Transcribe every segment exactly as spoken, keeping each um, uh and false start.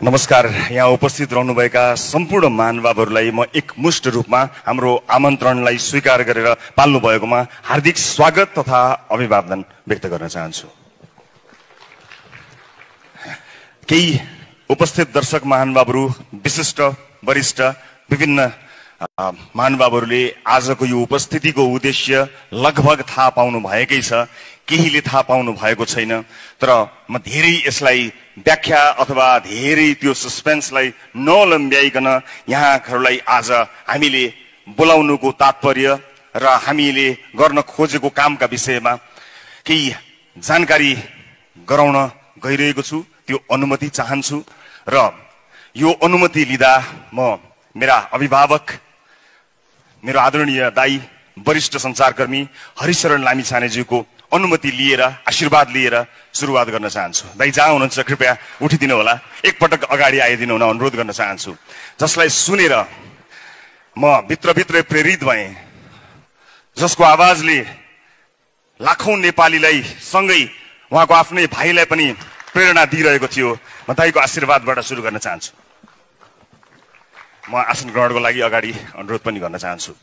नमस्कार। यहाँ उपस्थित रहनुभएका सम्पूर्ण महानुभावहरूलाई म एकमुष्ट रूपमा हाम्रो आमन्त्रणलाई स्वीकार गरेर पाल्नु भएकोमा हार्दिक स्वागत तथा अभिवादन व्यक्त गर्न चाहन्छु। केही उपस्थित दर्शक महानुभावहरू, विशिष्ट वरिष्ठ विभिन्न महानुभावहरूले आजको यो उपस्थितिको उद्देश्य लगभग थाहा पाउनु भएकै छ, केहीले थाहा पाउनु भएको छैन। तर म धेरै यसलाई व्याख्या अथवा धेरै त्यो सस्पेन्सलाई नलम्ब्याइकन यहाँहरूलाई आज हामीले बोलाउनुको तात्पर्य र हामीले गर्न खोजेको कामका विषयमा केही जानकारी गराउन गइरहेको छु। त्यो अनुमति चाहन्छु र यो अनुमति लिँदा म मेरा अभिभावक, मेरो आदरणीय दाई, वरिष्ठ संचारकर्मी हरिशरण लामिछानेज्यूको अनुमति लिएर, आशीर्वाद लिएर सुरुवात गर्न चाहन्छु। दाइ जहाँ हुनुहुन्छ कृपया उठिदिनु होला, एकपटक अगाडि आइदिनु हुन अनुरोध गर्न चाहन्छु। जसलाई सुनेर म भित्रभित्रै प्रेरित भएँ, जसको आवाजले लाखौं नेपालीलाई सँगै उहाँको आफ्नै भाइलाई पनि प्रेरणा दिइरहेको थियो, म दाइको आशीर्वादबाट सुरु गर्न चाहन्छु। म आसन ग्रहणको लागि अगाडि अनुरोध पनि गर्न चाहन्छु।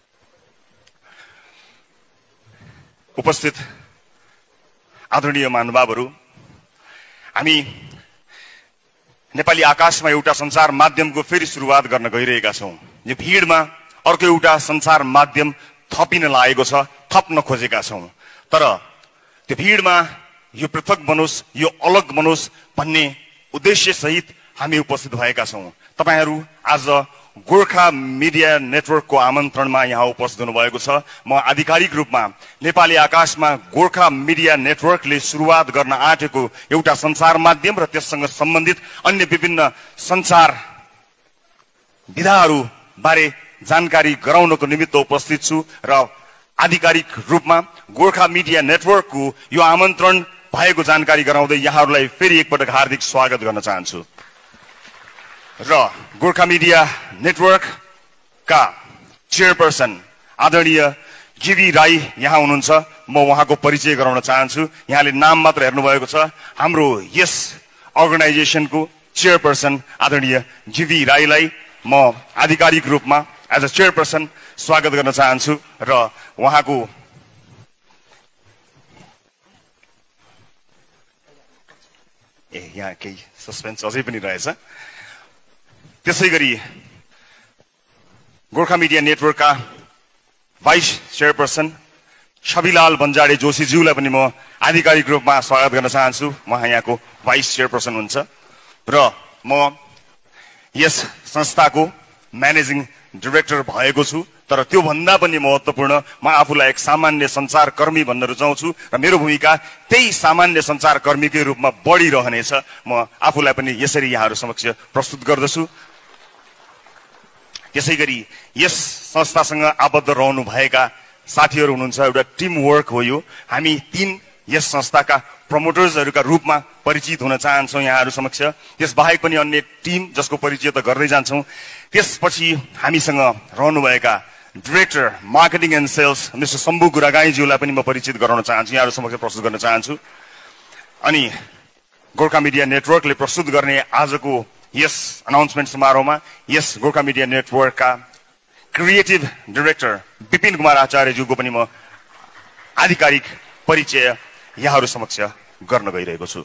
उपस्थित आदरणीय महानुभावहरू, हामी नेपाली आकाशमा एउटा संचार माध्यमको फेरि सुरुवात गर्न गइरहेका छौं। यो भीडमा अर्को एउटा संचार माध्यम थपिन लागेको छ, थप्न खोजेका छौं। तर त्यो भीडमा यो पृथक बनोस्, यो अलग बनोस् भन्ने उद्देश्य सहित हामी उपस्थित भएका छौं। तपाईहरू आज गोर्खा मिडिया नेटवर्कको आमन्त्रणमा यहाँ उपस्थित हुनुभएको छ। म आधिकारिक रूपमा नेपाली आकाशमा गोर्खा मिडिया नेटवर्कले सुरुवात गर्न आँटेको एउटा संचार माध्यम र त्यससँग सम्बन्धित अन्य विभिन्न संचार विधाहरू बारे जानकारी गराउनको निमित्त उपस्थित छु र आधिकारिक रूपमा गोर्खा मिडिया नेटवर्कको यो आमन्त्रण भएको जानकारी गराउँदै यहाँहरूलाई फेरि एकपटक हार्दिक स्वागत गर्न चाहन्छु। र गोर्खा मिडिया नेटवर्कका चेयरपर्सन आदरणीय जीवी राई यहाँ हुनुहुन्छ। म उहाँको परिचय गराउन चाहन्छु। यहाँले नाम मात्र हेर्नु भएको छ। हाम्रो यस अर्गनाइजेसनको चेयरपर्सन आदरणीय जीवी राईलाई म आधिकारिक रूपमा एज अ चेयरपर्सन स्वागत गर्न चाहन्छु र उहाँको ए यहाँ केही सस्पेन्स अझै पनि रहेछ। त्यसै गरी गोर्खा मिडिया नेटवर्कका भाइस चेयरपर्सन छविलाल बन्जाडे जोशीज्यूलाई पनि म आधिकारिक रूपमा स्वागत गर्न चाहन्छु। उहाँ यहाँको भाइस चेयरपर्सन हुन्छ र म यस संस्थाको म्यानेजिङ डाइरेक्टर भएको छु। तर त्यो भन्दा पनि महत्त्वपूर्ण, म आफूलाई एक सामान्य सञ्चारकर्मी भन्न रुचाउँछु र मेरो भूमिका त्यही सामान्य सञ्चारकर्मीकै रूपमा बढिरहनेछ। म आफूलाई पनि यसरी यहाँहरू समक्ष प्रस्तुत गर्दछु। त्यसै गरी यस संस्थासँग आबद्ध रहनु भएका साथीहरू हुनुहुन्छ। एउटा टिम वर्क हो यो। हामी तीन यस संस्थाका प्रमोटर्सहरूका रूपमा परिचित हुन चाहन्छौँ यहाँहरू समक्ष। त्यस बाहेक पनि अन्य टिम जसको परिचय त गर्दै जान्छौँ। त्यसपछि हामीसँग रहनुभएका director marketing and sales mister Shambhu गुरागाईज्यूलाई पनि म परिचित गराउन चाहन्छु, यहाँहरू समक्ष प्रस्तुत गर्न चाहन्छु। अनि गोर्खा मिडिया नेटवर्कले प्रस्तुत गर्ने आजको यस अनाउन्समेन्ट समारोहमा यस गोर्खा मिडिया नेटवर्कका क्रिएटिभ डाइरेक्टर विपिन कुमार आचार्यज्यूको पनि म आधिकारिक परिचय यहाँहरू समक्ष गर्न गइरहेको छु।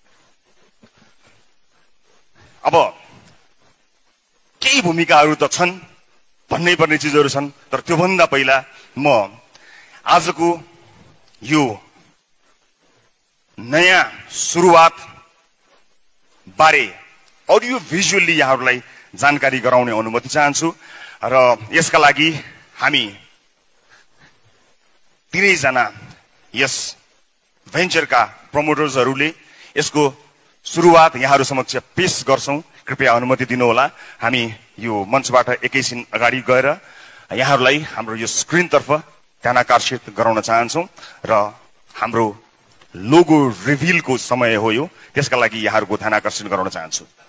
अब केही भूमिकाहरू त छन्, भन्नै पर्ने चिजहरू छन्। तर त्योभन्दा पहिला म आजको यो नयाँ सुरुवात बारे अडियो भिजुअली यहाँहरूलाई जानकारी गराउने अनुमति चाहन्छु र यसका लागि हामी तीनैजना यस भेन्चरका प्रमोटर्सहरूले यसको सुरुवात यहाँहरू समक्ष पेश गर्छौं। कृपया अनुमति दिनुहोला। हामी यो मञ्चबाट एकैछिन अगाडि गएर यहाँहरूलाई हाम्रो यो स्क्रिनतर्फ ध्यानाकर्षित गराउन चाहन्छौं र हाम्रो लोगो रिभिलको समय हो यो। त्यसका लागि यहाँहरूको ध्यानाकर्षण गराउन चाहन्छु।